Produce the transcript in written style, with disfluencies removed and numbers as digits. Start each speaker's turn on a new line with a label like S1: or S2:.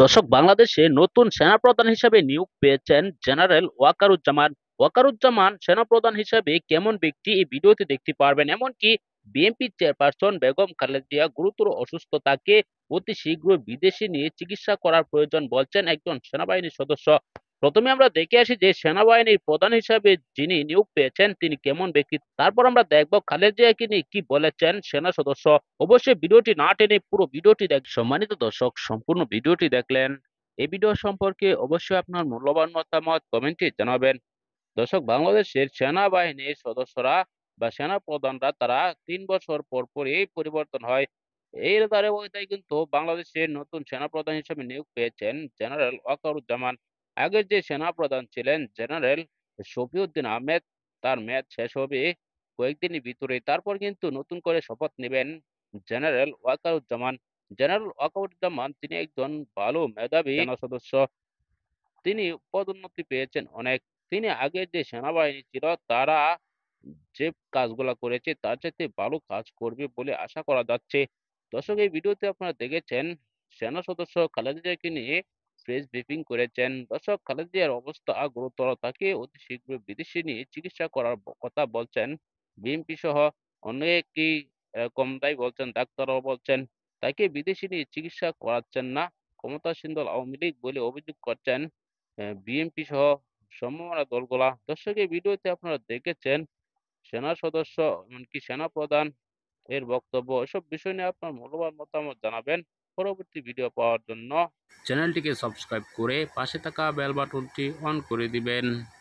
S1: দর্শক, বাংলাদেশে নতুন সেনাপ্রধান হিসেবে নিয়োগ পেয়েছেন জেনারেল ওয়াকারুজ্জামান। ওয়াকারুজ্জামান সেনাপ্রধান হিসেবে কেমন ব্যক্তি এই ভিডিওতে দেখতে পারবেন। এমনকি বিএনপি চেয়ারপারসন বেগম খালেদা জিয়া গুরুতর অসুস্থ, তাকে অতি শীঘ্র বিদেশে নিয়ে চিকিৎসা করার প্রয়োজন বলছেন একজন সেনাবাহিনীর সদস্য। প্রথমে আমরা দেখে আসি যে সেনাবাহিনীর প্রধান হিসাবে যিনি নিয়োগ পেয়েছেন তিনি কেমন ব্যক্তি, তারপর আমরা দেখবো খালেদা জিয়াকে নিয়ে কি বলেছেন সেনা সদস্য। অবশ্যই ভিডিওটি না টেনে পুরো ভিডিওটি দেখ। সম্মানিত দর্শক, সম্পূর্ণ ভিডিওটি দেখলেন, এই ভিডিও সম্পর্কে অবশ্যই আপনার মূল্যবান মতামত কমেন্টে জানাবেন। দর্শক, বাংলাদেশের সেনাবাহিনীর সদস্যরা বা সেনা প্রধানরা তারা 3 বছর পর পরই পরিবর্তন হয়। এর ধারাবাহিকতায় কিন্তু বাংলাদেশের নতুন সেনাপ্রধান হিসেবে নিয়োগ পেয়েছেন জেনারেল ওয়াকারুজ্জামান। আগের যে সেনাপ্রধান ছিলেন জেনারেল শফিউদ্দিন আহমেদ, তার মেয়াদ শেষ হবে কয়েকদিনের ভিতরে। তারপর কিন্তু নতুন করে শপথ নেবেন জেনারেল ওয়াকারুজ্জামান। জেনারেল ওয়াকারুজ্জামান তিনি একজন ভালো মেধাবী সেনা সদস্য। তিনি পদোন্নতি পেয়েছেন অনেক। তিনি আগের যে সেনাবাহিনী ছিল তারা যে কাজগুলা করেছে তার চাইতে ভালো কাজ করবে বলে আশা করা যাচ্ছে। দর্শক, এই ভিডিওতে আপনারা দেখেছেন সেনা সদস্য খালেদা জিয়াকে নিয়ে প্রেস ব্রিফিং করেছেন। দর্শক, খালেদা জিয়ার অবস্থা গুরুতর, তাকে অতি শীঘ্র বিদেশে নিয়ে চিকিৎসা করার কথা বলছেন বিএনপি সহ অনেকেই। এরকম তাই বলছেন, ডাক্তাররাও বলছেন তাকে বিদেশে নিয়ে চিকিৎসা করাচ্ছেন না ক্ষমতাসীন দল আওয়ামী লীগ বলে অভিযোগ করছেন বিএনপি সহ সমমনা দলগুলা। দর্শক, এই ভিডিওতে আপনারা দেখেছেন সেনা সদস্য এমনকি সেনা প্রধান এর বক্তব্য। এসব বিষয় নিয়ে আপনার মূল্যবান মতামত জানাবেন। পরবর্তী ভিডিও পাওয়ার জন্য চ্যানেলটিকে সাবস্ক্রাইব করে পাশে থাকা বেল বাটনটি অন করে দিবেন।